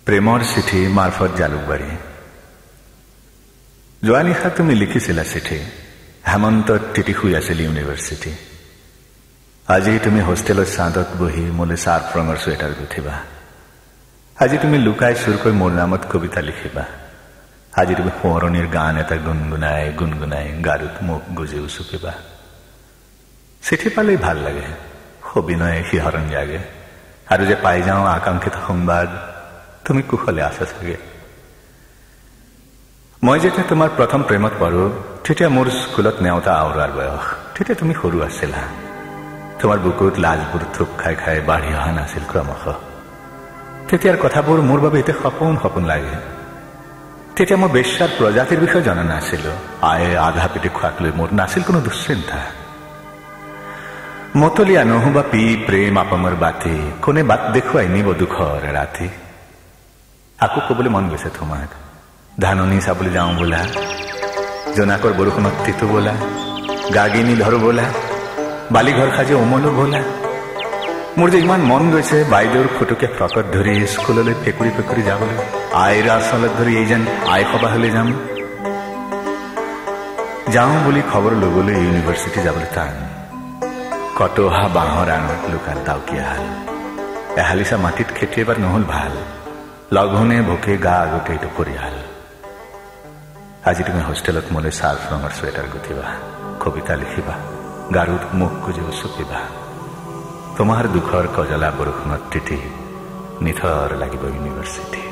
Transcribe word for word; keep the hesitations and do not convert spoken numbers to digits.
প্ৰেমৰ চিঠি মাৰফত জালুকবাৰী। যোৱা নিশা তুমি লিখিছিলা চিঠি, হেমন্তত তিতি শুই আছিল ইউনিভাৰ্চিটি। আজি তুমি হোষ্টেলৰ চাঁদত বহি মোলৈ চাৰ্ফ ৰঙৰ চুৱেটাৰ গুঠিবা। আজি তুমি লুকাই চুৰকৈ মোৰ নামত কবিতা লিখিবা। আজি তুমি সোঁৱৰণিৰ গান এটা গুণগুণাই গুণগুণাই গাৰুত মুখ গুজি উচুকিবা। চিঠি পালেই ভাল লাগে, সবিনয়ে শিহৰণ জাগে, আৰু যে পাই যাওঁ আকাংক্ষিত সংবাদ তুমি কুশলে আছা চাগে। মই যেতিয়া তোমাৰ প্ৰথম প্ৰেমত পৰো, তেতিয়া মোৰ স্কুলত নেওতা আওৰাৰ বয়স। তেতিয়া তুমি সৰু আছিলা, তোমাৰ বুকুত লাজবোৰ থুপ খাই খাই বাঢ়ি অহা নাছিল ক্ৰমশ। তেতিয়াৰ কথাবোৰ মোৰ বাবে এতিয়া সপোন সপোন লাগে। তেতিয়া মই বেশ্যাৰ প্ৰজাতিৰ বিষয়ে জনা নাছিলো। আয়ে আধা পেটি খোৱাক লৈ মোৰ নাছিল কোনো দুশ্চিন্তা। মতলীয়া নহবা পি প্ৰেম আপমৰ বাতি, কোনে বাট দেখুৱাই নিব দুখৰ ৰাতি। আকৌ কবলৈ মন গৈছে তোমাক, ধাননি চাবলৈ যাওঁ বোলা, জোনাকৰ বৰষুণত তিতো বোলা, গাগিনী ধৰো বোলা, বালিঘৰ সাজি উমলো বোলা। মোৰ যে ইমান মন গৈছে বাইদেউৰ ফুটুকে ফ্ৰকত ধৰি স্কুললৈ ফেকুৰি ফেকুৰি যাবলৈ, আইৰ আচলত ধৰি এই যেন আই সবাহলৈ যাম। যাওঁ বুলি খবৰ ল'বলৈ ইউনিভাৰ্চিটি যাবলৈ টান। কটহা বাঁহৰ আঙত লুকাত দাউকীয়া হাল, এহালিচা মাটিত খেতি এবাৰ নহল ভাল, লঘোণে ভোকে গা আগতে এইটো পৰিয়াল। আজি তুমি হোষ্টেলত মোলৈ চাৰ্ফ ৰঙৰ চুৱেটাৰ গুঠিবা, কবিতা লিখিবা, গাৰুত মুখ গুজি উচুকিবা। তোমাৰ দুখৰ কজলা বৰষুণত তিতি নিথৰ লাগিব ইউনিভাৰ্চিটি।